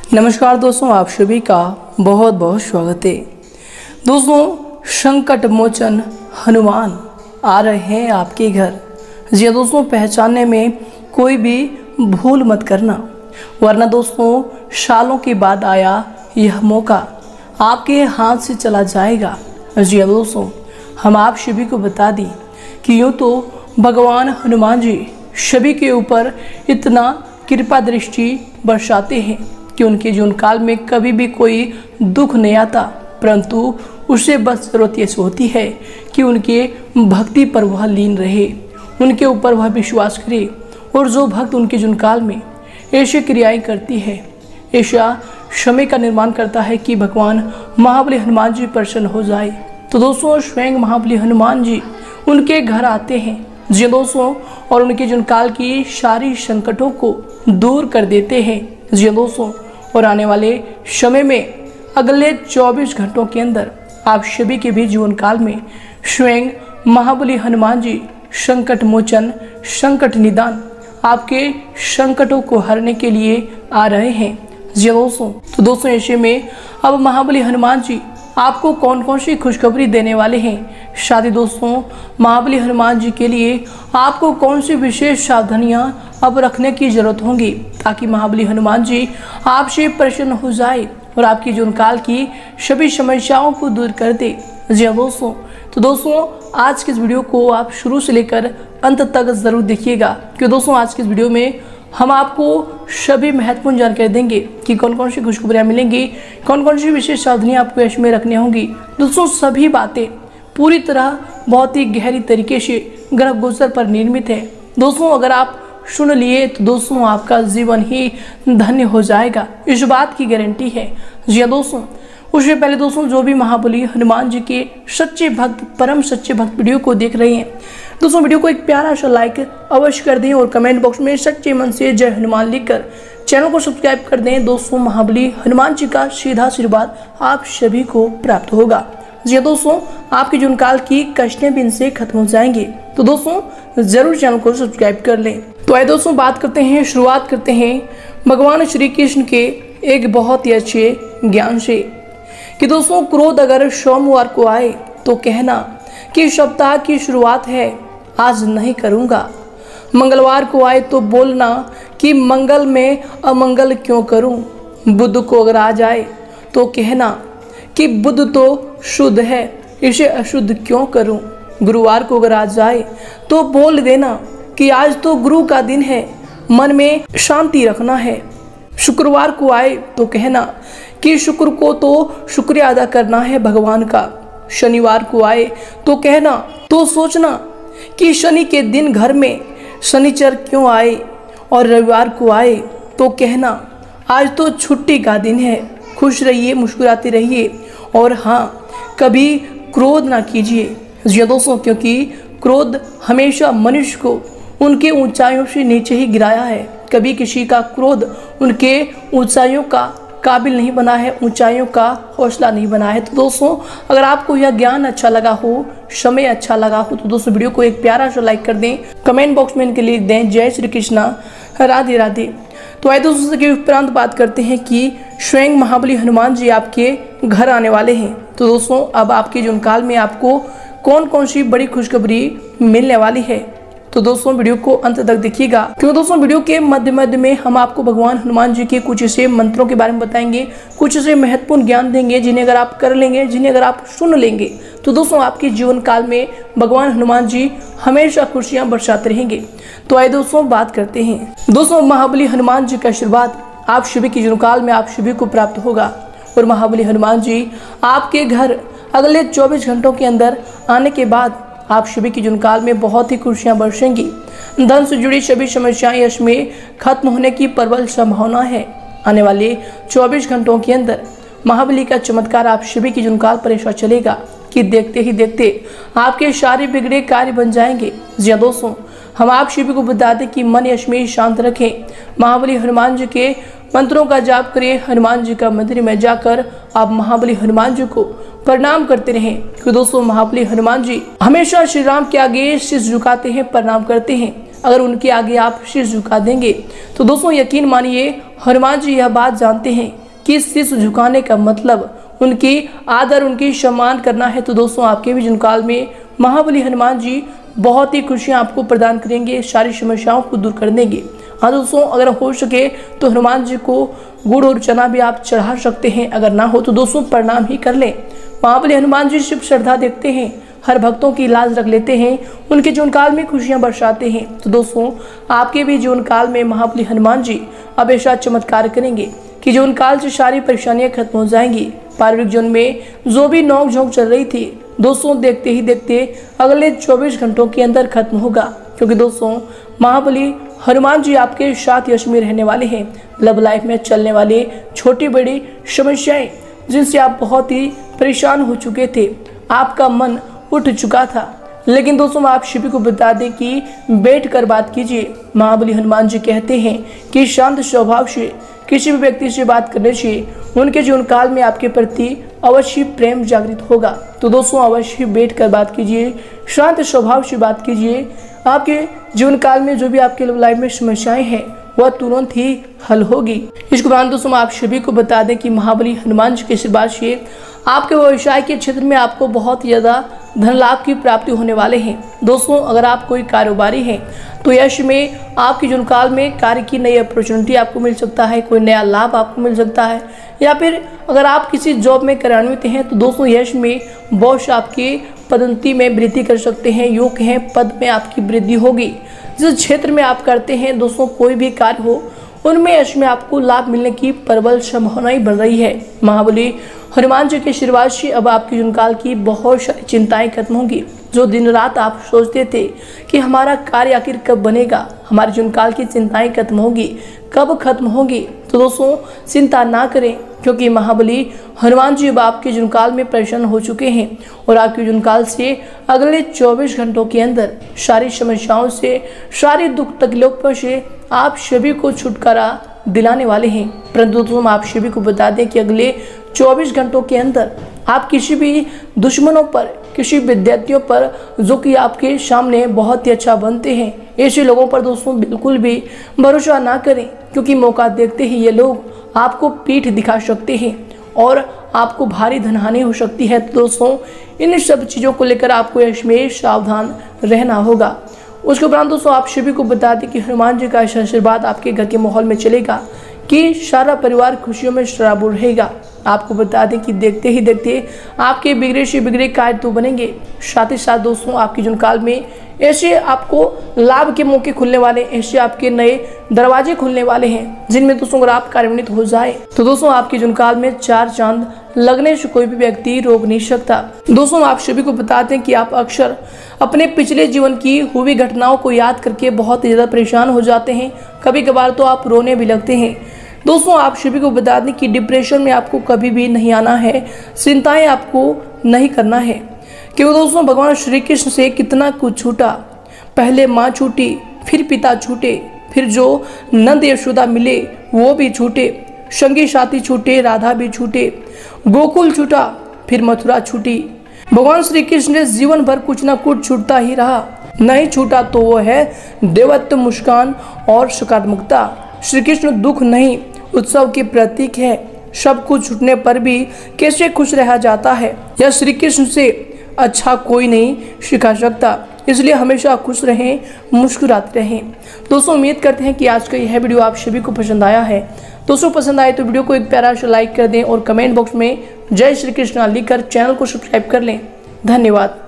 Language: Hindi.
नमस्कार दोस्तों, आप सभी का बहुत बहुत स्वागत है। दोस्तों, संकट मोचन हनुमान आ रहे हैं आपके घर। जी दोस्तों, पहचानने में कोई भी भूल मत करना, वरना दोस्तों सालों के बाद आया यह मौका आपके हाथ से चला जाएगा। जी दोस्तों, हम आप सभी को बता दें कि यूँ तो भगवान हनुमान जी सभी के ऊपर इतना कृपा दृष्टि बरसाते हैं कि उनके जीवन काल में कभी भी कोई दुख नहीं आता, परंतु उसे बस जरूरत ये होती है कि उनके भक्ति पर वह लीन रहे, उनके ऊपर वह विश्वास करे। और जो भक्त उनके जीवन काल में ऐसी क्रियाएं करती है, ऐसा समय का निर्माण करता है कि भगवान महाबली हनुमान जी प्रसन्न हो जाए, तो दोस्तों स्वयं महाबली हनुमान जी उनके घर आते हैं। जी दोस्तों, और उनके जीवन काल की सारी संकटों को दूर कर देते हैं। जी दोस्तों, और आने वाले समय में अगले 24 घंटों के अंदर आप सभी के भी जीवन काल में स्वयं महाबली हनुमान जी संकट मोचन, संकट निदान, आपके संकटों को हरने के लिए आ रहे हैं। जी दोस्तों, तो दोस्तों ऐसे में अब महाबली हनुमान जी आपको कौन कौन सी खुशखबरी देने वाले हैं, साथ ही दोस्तों महाबली हनुमान जी के लिए आपको कौन सी विशेष सावधानियां अब रखने की जरूरत होगी ताकि महाबली हनुमान जी आपसे प्रसन्न हो जाए और आपकी जीवन काल की सभी समस्याओं को दूर कर दे। जी दोस्तों, तो दोस्तों आज के इस वीडियो को आप शुरू से लेकर अंत तक जरूर देखिएगा, क्योंकि दोस्तों आज के इस वीडियो में हम आपको सभी महत्वपूर्ण जानकारी देंगे कि कौन कौन सी खुशखबरियाँ मिलेंगी, कौन कौन सी विशेष सावधानियाँ आपको इसमें रखनी होंगी। दोस्तों सभी बातें पूरी तरह बहुत ही गहरी तरीके से ग्रह गोचर पर निर्मित है। दोस्तों अगर आप सुन लिए तो दोस्तों आपका जीवन ही धन्य हो जाएगा, इस बात की गारंटी है। जी दोस्तों, उससे पहले दोस्तों जो भी महाबली हनुमान जी के सच्चे भक्त, परम सच्चे भक्त वीडियो को देख रहे हैं, दोस्तों वीडियो को एक प्यारा सा लाइक अवश्य कर दें और कमेंट बॉक्स में सच्चे मन से जय हनुमान लिखकर चैनल को सब्सक्राइब कर दें। दोस्तों महाबली हनुमान जी का सीधा आशीर्वाद आप सभी को प्राप्त होगा। जी दोस्तों, आपके जीवन काल की कष्टें भी इनसे खत्म हो जाएंगी, तो दोस्तों जरूर चैनल को सब्सक्राइब कर लें। तो आइए दोस्तों शुरुआत करते हैं भगवान श्री कृष्ण के एक बहुत ही अच्छे ज्ञान से कि दोस्तों क्रोध अगर सोमवार को आए तो कहना कि सप्ताह की शुरुआत है, आज नहीं करूँगा। मंगलवार को आए तो बोलना कि मंगल में अमंगल क्यों करूँ। बुध को अगर आ जाए तो कहना कि बुध तो शुद्ध है, इसे अशुद्ध क्यों करूँ। गुरुवार को अगर आ जाए तो बोल देना कि आज तो गुरु का दिन है, मन में शांति रखना है। शुक्रवार को आए तो कहना कि शुक्र को तो शुक्रिया अदा करना है भगवान का। शनिवार को आए तो कहना तो सोचना कि शनि के दिन घर में शनिचर क्यों आए। और रविवार को आए तो कहना आज तो छुट्टी का दिन है, खुश रहिए, मुस्कुराते रहिए और हाँ कभी क्रोध ना कीजिए। जी दोस्तों, क्योंकि क्रोध हमेशा मनुष्य को उनके ऊंचाइयों से नीचे ही गिराया है, कभी किसी का क्रोध उनके ऊंचाइयों का काबिल नहीं बना है, ऊंचाइयों का हौसला नहीं बना है। तो दोस्तों अगर आपको यह ज्ञान अच्छा लगा हो, समय अच्छा लगा हो, तो दोस्तों वीडियो को एक प्यारा सा लाइक कर दें, कमेंट बॉक्स में इनके लिख दें जय श्री कृष्णा, राधे राधे। तो आइए दोस्तों के उपरांत बात करते हैं कि स्वयं महाबली हनुमान जी आपके घर आने वाले हैं। तो दोस्तों अब आपके जीवन काल में आपको कौन कौन सी बड़ी खुशखबरी मिलने वाली है, तो दोस्तों वीडियो को अंत तक देखिएगा, क्योंकि दोस्तों वीडियो के मध्य में हम आपको भगवान हनुमान जी के कुछ ऐसे मंत्रों के बारे में बताएंगे, कुछ ऐसे महत्वपूर्ण ज्ञान देंगे जिन्हें अगर आप कर लेंगे, जिन्हें अगर आप सुन लेंगे, तो दोस्तों आपके जीवन काल में भगवान हनुमान जी हमेशा खुशियां बरसाते रहेंगे। तो आइए दोस्तों बात करते हैं। दोस्तों महाबली हनुमान जी का आशीर्वाद आप सभी के जीवन काल में आप सभी को प्राप्त होगा और महाबली हनुमान जी आपके घर अगले 24 घंटों के अंदर आने के बाद आप सभी के जीवन काल में बहुत ही खुशियां बरसेंगी। धन से जुड़ी सभी समस्याएं इसमें खत्म होने की प्रबल संभावना है। आने वाले 24 घंटों के अंदर महाबली का चमत्कार आप सभी के जीवन काल पर ऐसा चलेगा कि देखते ही देखते आपके सारे बिगड़े कार्य बन जाएंगे। जी दोस्तों, हम आप सभी को बता दें कि मन इसमें शांत रखें, महाबली हनुमान जी के मंत्रों का जाप करें, हनुमान जी का मंदिर में जाकर आप महाबली हनुमान जी को प्रणाम करते रहें, क्योंकि दोस्तों महाबली हनुमान जी हमेशा श्री राम के आगे शीश झुकाते हैं, प्रणाम करते हैं। अगर उनके आगे आप शीश झुका देंगे तो दोस्तों यकीन मानिए हनुमान जी यह बात जानते हैं कि शीश झुकाने का मतलब उनकी आदर उनकी सम्मान करना है। तो दोस्तों आपके भी जीवन काल में महाबली हनुमान जी बहुत ही खुशियां आपको प्रदान करेंगे, सारी समस्याओं को दूर कर देंगे। हाँ दोस्तों, अगर हो सके तो हनुमान जी को गुड़ और चना भी आप चढ़ा सकते हैं, अगर ना हो तो दोस्तों प्रणाम ही कर लें। महाबली हनुमान जी शिव श्रद्धा देखते हैं, हर भक्तों की लाज रख लेते हैं, उनके जीवन काल में खुशियां बरसाते हैं। तो दोस्तों आपके भी जीवन काल में महाबली हनुमान जी अब ऐसा चमत्कार करेंगे कि जीवन काल से सारी परेशानियां खत्म हो जाएंगी। पारिवारिक जीवन में जो भी नोक झोंक चल रही थी दोस्तों देखते ही देखते अगले 24 घंटों के अंदर खत्म होगा, क्योंकि दोस्तों महाबली हनुमान जी आपके साथ यश में रहने वाले हैं। लव लाइफ में चलने वाले छोटी बड़ी समस्याएं जिनसे आप बहुत ही परेशान हो चुके थे, आपका मन उठ चुका था, लेकिन दोस्तों आप सभी को बता दें कि बैठ कर बात कीजिए। महाबली हनुमान जी कहते हैं कि शांत स्वभाव से किसी भी व्यक्ति से बात करने से उनके जीवन काल में आपके प्रति अवश्य प्रेम जागृत होगा। तो दोस्तों अवश्य बैठ कर बात कीजिए, शांत स्वभाव से बात कीजिए। आपके जीवन काल में जो भी आपके लाइफ में समस्याएं हैं वह तुरंत ही हल होगी। इसके बाद दोस्तों आप सभी को बता दें कि महाबली हनुमान जी के आशीर्वाद से आपके व्यवसाय के क्षेत्र में आपको बहुत ज़्यादा धन लाभ की प्राप्ति होने वाले हैं। दोस्तों अगर आप कोई कारोबारी हैं तो यश में आपके जीवन काल में कार्य की नई अपॉर्चुनिटी आपको मिल सकता है, कोई नया लाभ आपको मिल सकता है, या फिर अगर आप किसी जॉब में कार्यान्वित हैं तो दोस्तों यश में बॉस आपकी पदोन्नति में वृद्धि कर सकते हैं, योग्य हैं, पद में आपकी वृद्धि होगी। जिस क्षेत्र में आप करते हैं दोस्तों कोई भी कार्य हो उनमें यश में आपको लाभ मिलने की प्रबल संभावनाएं बढ़ रही है। महाबली हनुमान जी के आशीर्वाद से अब आपके जीवन काल की बहुत सारी चिंताएं खत्म होंगी। जो दिन रात आप सोचते थे कि हमारा कार्य आखिर कब बनेगा, हमारे जीवन काल की चिंताएं खत्म होगी, कब खत्म होगी, तो दोस्तों चिंता ना करें, क्योंकि महाबली हनुमान जी अब आपके जीवन काल में प्रसन्न हो चुके हैं और आपके जीवन काल से अगले 24 घंटों के अंदर सारी समस्याओं से, सारी दुख तकलीफों से आप सभी को छुटकारा दिलाने वाले हैं। परंतु दोस्तों आप सभी को बता दें कि अगले 24 घंटों के अंदर आप किसी भी दुश्मनों पर, किसी विद्यार्थियों पर जो कि आपके सामने बहुत ही अच्छा बनते हैं, ऐसे लोगों पर दोस्तों बिल्कुल भी भरोसा ना करें, क्योंकि मौका देखते ही ये लोग आपको पीठ दिखा सकते हैं और आपको भारी धनहानि हो सकती है। तो दोस्तों इन सब चीज़ों को लेकर आपको इसमें सावधान रहना होगा। उसके उपरांत दोस्तों आप सभी को बता दें कि हनुमान जी का आशीर्वाद आपके घर के माहौल में चलेगा कि सारा परिवार खुशियों में सराबोर रहेगा। आपको बता दें कि देखते ही देखते आपके बिगड़े से बिगड़े कार्य तो बनेंगे, साथ ही साथ दोस्तों आपके जीवन काल में ऐसे आपको लाभ के मौके खुलने वाले, ऐसे आपके नए दरवाजे खुलने वाले हैं जिनमें दोस्तों अगर आप कार्यान्वित हो जाए तो दोस्तों आपके जीवन काल में 4 चांद लगने से कोई भी व्यक्ति रोक नहीं सकता। दोस्तों आप सभी को बताते हैं कि आप अक्सर अपने पिछले जीवन की हुई घटनाओं को याद करके बहुत ज़्यादा परेशान हो जाते हैं, कभी कभार तो आप रोने भी लगते हैं। दोस्तों आप सभी को बता दें कि डिप्रेशन में आपको कभी भी नहीं आना है, चिंताएं आपको नहीं करना है, क्योंकि दोस्तों भगवान श्री कृष्ण से कितना कुछ छूटा। पहले माँ छूटी, फिर पिता छूटे, फिर जो नंद यशोदा मिले वो भी छूटे, संगी साथी छूटे, राधा भी छूटे, गोकुल छूटा, फिर मथुरा छूटी। भगवान श्री कृष्ण ने जीवन भर कुछ ना कुछ छूटता ही रहा। नहीं छूटा तो वो है देवत्व, मुस्कान और सकारात्मकता। श्री कृष्ण दुख नहीं उत्सव के प्रतीक है। सब कुछ छूटने पर भी कैसे खुश रहा जाता है, यह श्री कृष्ण से अच्छा कोई नहीं सिखा सकता। इसलिए हमेशा खुश रहें, मुस्कुराते रहें। दोस्तों उम्मीद करते हैं कि आज का यह वीडियो आप सभी को पसंद आया है। दोस्तों पसंद आए तो वीडियो को एक प्यारा सा लाइक कर दें और कमेंट बॉक्स में जय श्री कृष्णा लिखकर चैनल को सब्सक्राइब कर लें। धन्यवाद।